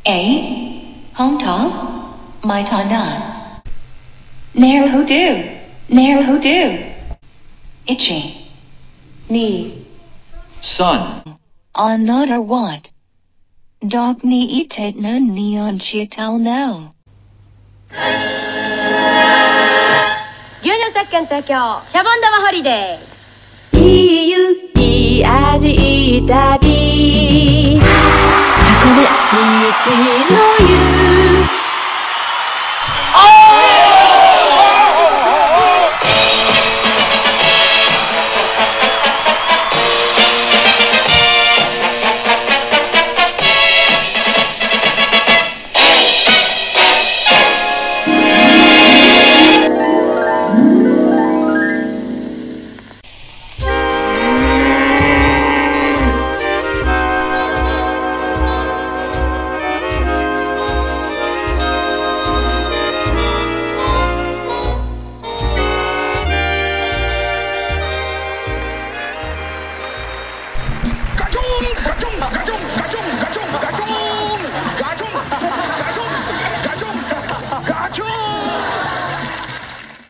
A. Honta. Maitana. Nair hoodoo. Nair hoodoo. Itchy. Ni. Sun. On not or what? Dog ni itet no neon chital no. 牛乳作権提供シャボン玉ホリデー。 いい湯いい味いい旅、箱根道の湯。